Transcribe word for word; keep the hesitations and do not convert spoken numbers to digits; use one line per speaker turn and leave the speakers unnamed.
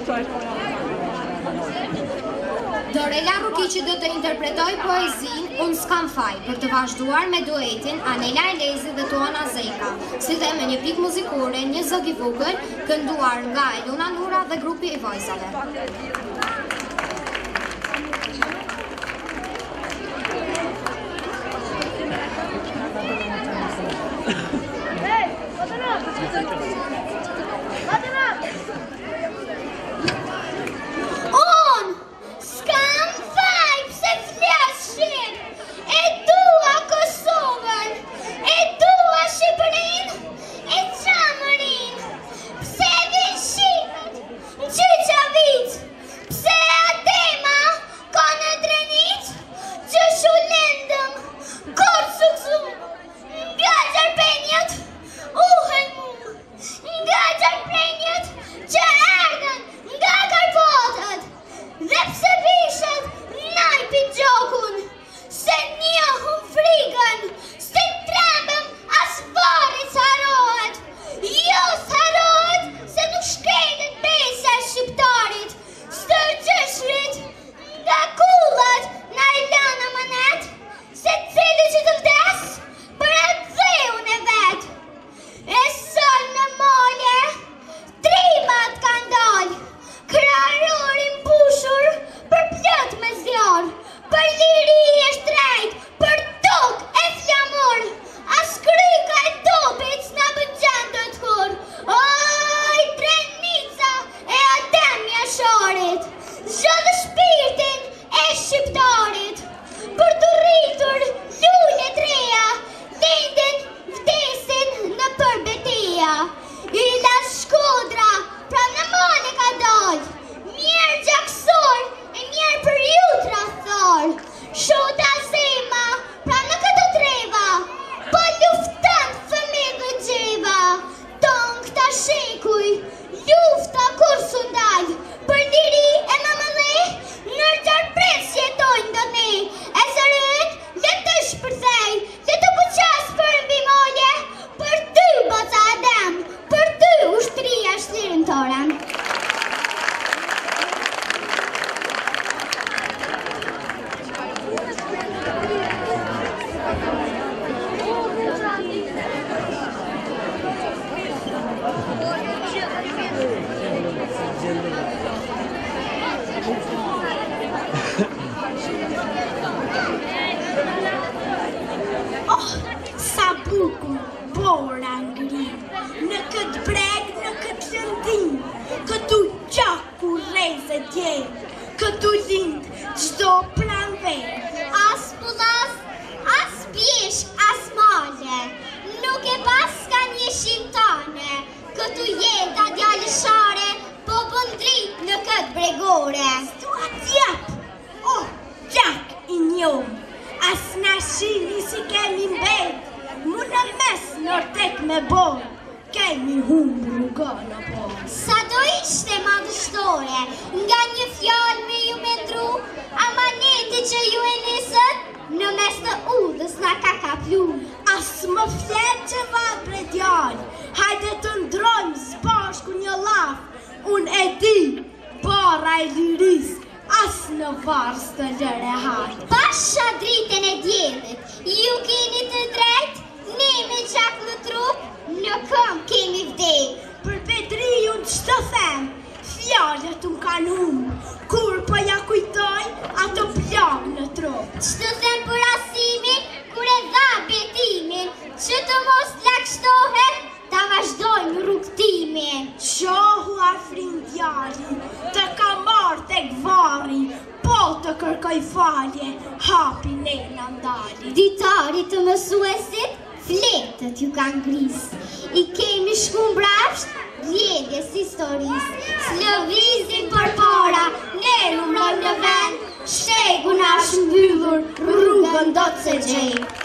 Dorela Rukiqi do të interpretoj poezin Unë s'kam faj, për të vazhduar me duetin Anela Elezi dhe Tuana Zeka, si dhe me një pik muzikore, një zëg i vogël, kënduar nga Eluna Nura dhe grupi i vajzave.
Këtu lind çdo pranve.
As pullas, as pjesh, as male. Nuk e pas ka një shimtane. Këtu jeta djalëshare, po bën dritë në këtë bregore.
Stua tjep, oh, gjak i njom. As na shini si kemi mbet, mu në mes nër tek me bon. Kemi humbë rrugana po.
Sa do ishte madhështore, nga një fjallë me ju me ndru, amaneti që ju e nisët, në mes të udhës na ka kaplu.
As më flet që vatë bre djallë, hajde të ndrojmë zbashku një laf. Unë e di, bara e liris, as në varës të lëre hajtë.
Pasha dritën e djelit, ju keni të drejt, ne me qak në trup, në këm kemi vdek.
Për Petri unë që të them, fjallet unë kanë humë, kur po ja kujtoj, ato plak në trup.
Që të them për Rasimin, kur e dha betimin, që të mos lakshtohet, ta vazhdojnë rrugtimin.
Qohu afrin djali, të ka marrë tek vari, po të kërkoj falje, hapi ne në ndali.
Ditari të mësuesit, fletët ju kanë gris, i kemi shkum brafsht, djedjes historis, s'lëvizim për para, ne numrojmë në vend, shtegu nash mbyllur, rrugën do të se gjejmë.